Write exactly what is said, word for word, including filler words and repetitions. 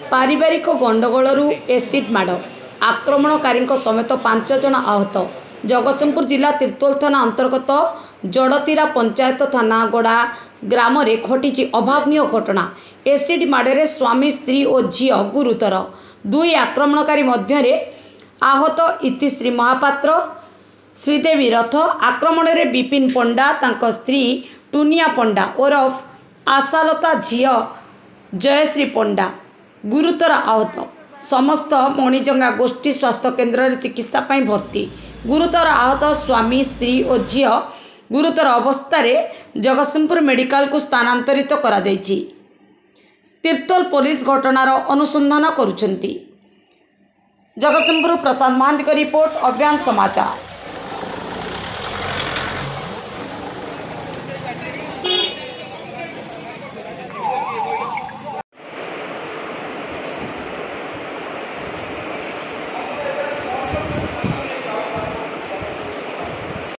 पारिवारिक गंडगोलरू एसिड माड़ आक्रमणकारी समेत पांच जन आहत। जगतसिंहपुर जिला तिर्तोल थाना अंतर्गत जड़तीरा पंचायत थाना गड़ा ग्राम में घटी अभावनीय घटना। एसिड माड़े स्वामी स्त्री और झील गुरुतर। दुई आक्रमणकारी मध्य आहत इतिश्री महापात्र श्रीदेवी रथ। आक्रमण में विपिन पंडा तांको स्त्री टुनिया पंडा ओरफ आशालता झील जयश्री पंडा गुरुतर आहत। समस्त मणिजंगा गोष्ठी स्वास्थ्य केन्द्र में चिकित्सा पाई भर्ती। गुरुतर आहत स्वामी स्त्री और झील गुरुतर अवस्था जगतसिंहपुर मेडिकल को स्थानांतरित करा जायछि। तिर्तोल पुलिस घटनार अनुसंधान करुछंती। जगतसिंहपुर प्रशांत महांती रिपोर्ट अभियान समाचार।